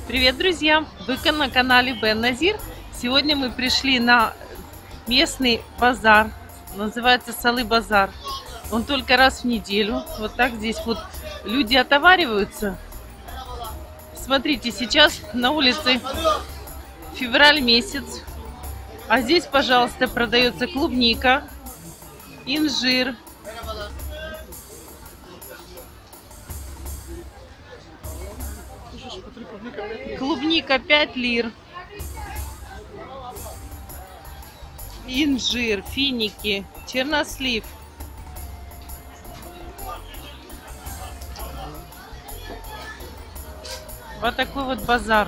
Привет, друзья! Вы на канале Бен Назир. Сегодня мы пришли на местный базар. Называется Салы базар. Он только раз в неделю. Вот так здесь вот люди отовариваются. Смотрите, сейчас на улице февраль месяц. А здесь, пожалуйста, продается клубника, инжир. Клубника 5 лир. Инжир, финики, чернослив. Вот такой вот базар.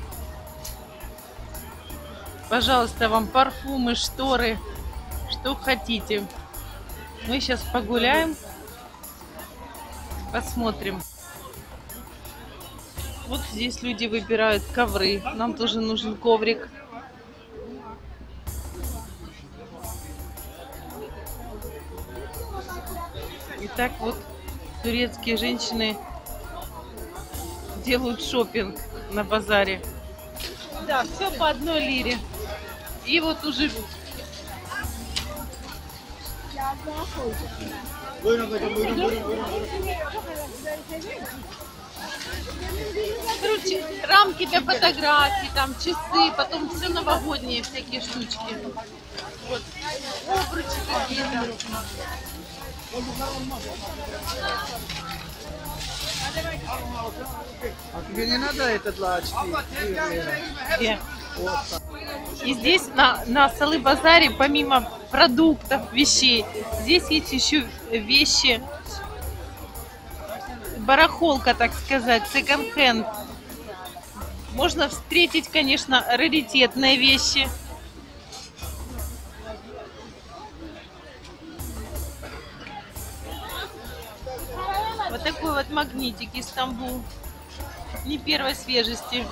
Пожалуйста, вам парфюмы, шторы, что хотите. Мы сейчас погуляем, посмотрим. Вот здесь люди выбирают ковры. Нам тоже нужен коврик. Итак, вот турецкие женщины делают шопинг на базаре. Да, все по 1 лире. И вот уже... Короче, рамки для фотографий, там часы, потом все новогодние всякие штучки. Вот. Обручи какие-то. А тебе не надо это для очки? И здесь на Салы базаре, помимо продуктов, вещей, здесь есть еще вещи, барахолка, так сказать, секонд-хенд. Можно встретить, конечно, раритетные вещи. Вот такой вот магнитик из Стамбул. Не первой свежести.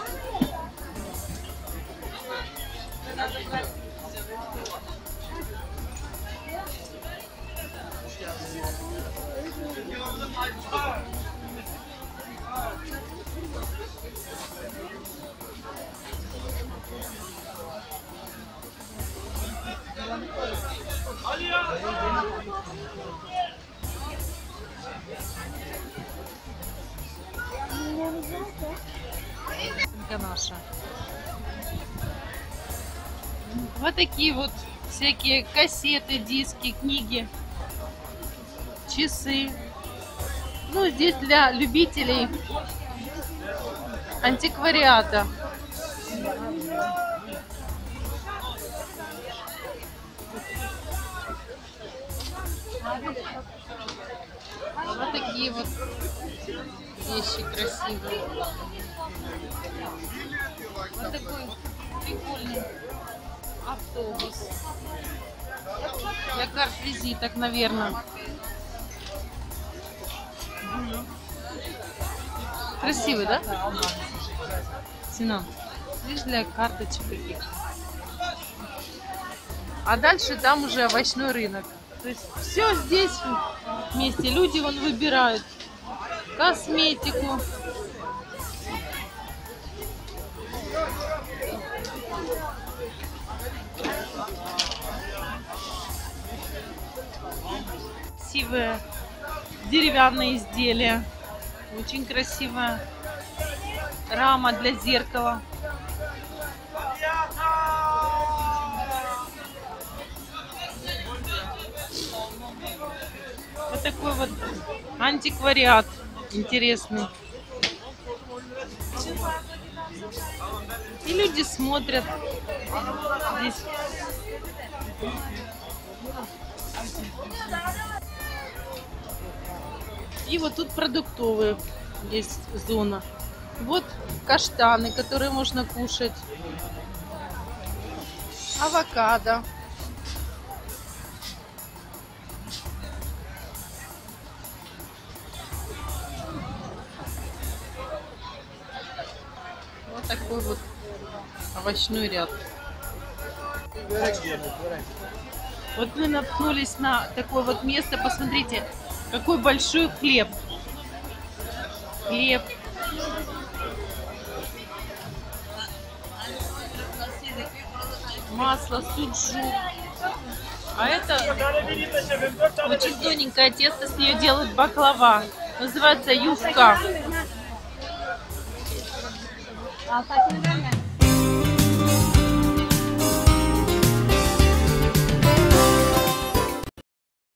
Наша. Вот такие вот всякие кассеты, диски, книги, часы. Ну, здесь для любителей антиквариата. Вот такие вот вещи красивые. Вот такой прикольный автобус. Для карт визиток, наверное. Красивый, да? Цена. Лишь для карточек каких-то. А дальше там уже овощной рынок. То есть все здесь вместе. Люди вон выбирают косметику. Красивые деревянные изделия. Очень красивая рама для зеркала. Вот такой вот антиквариат интересный. И люди смотрят здесь. И вот тут продуктовые есть зона. Вот каштаны, которые можно кушать. Авокадо. Вот такой вот овощной ряд. Вот мы наткнулись на такое вот место. Посмотрите, какой большой хлеб. Хлеб. масло, суджук. А это очень тоненькое тесто, с нее делают баклава. Называется юфка.